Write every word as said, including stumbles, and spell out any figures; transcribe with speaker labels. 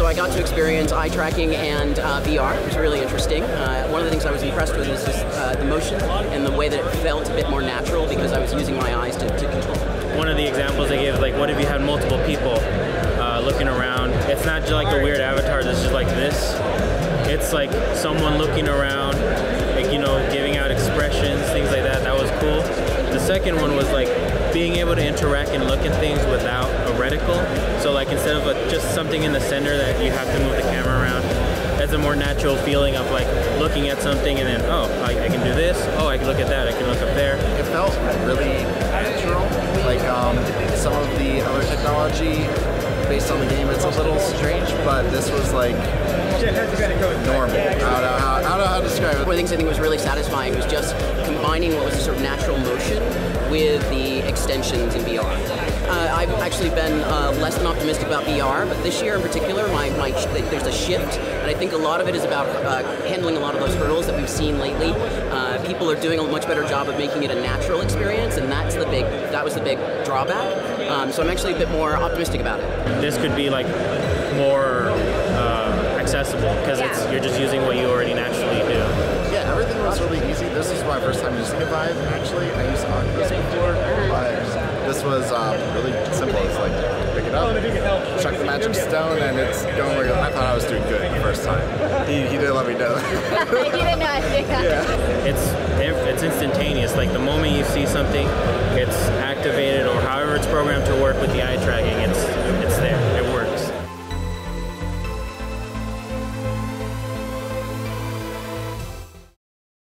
Speaker 1: I got to experience eye tracking and uh, V R. It was really interesting. Uh, one of the things I was impressed with is just uh, the motion and the way that it felt a bit more natural because I was using my eyes to, to control.
Speaker 2: One of the examples they gave is like, what if you had multiple people uh, looking around? It's not just like the weird avatars, it's just like this. It's like someone looking around, like, you know, giving out expressions, things like that. That was cool. The second one was like being able to interact and look at things without a reticle. So like instead of a, just something in the center that you have to move the camera around, that's a more natural feeling of like looking at something and then, oh, I, I can do this. Oh, I can look at that. I can look up there.
Speaker 3: It felt really natural. Like um, some of the other technology based on the game, it's a little strange, but this was like normal. I don't know how, I don't know how to describe it.
Speaker 1: One of the things I think was really satisfying was just combining what was a sort of natural motion with the extensions in V R. Uh, I've actually been uh, less than optimistic about V R, but this year in particular, my, my there's a shift, and I think a lot of it is about uh, handling a lot of those hurdles that we've seen lately. Uh, people are doing a much better job of making it a natural experience, and that's the big that was the big drawback. Um, so I'm actually a bit more optimistic about it.
Speaker 2: This could be like more uh, accessible because
Speaker 4: Yeah.
Speaker 2: it's you're just using what you already naturally do.
Speaker 3: Yeah, everything was really easy. This was my first time using a Vive, actually. I used Oculus before, but this was um, really simple. It's like, pick it up, chuck the magic stone, and it's going where I thought I was doing good the first time. He, he didn't let me know.
Speaker 4: You didn't know I did that.
Speaker 3: Yeah.
Speaker 2: It's it's instantaneous. Like the moment you see something, it's activated, or however it's programmed to work with the eye tracking. It's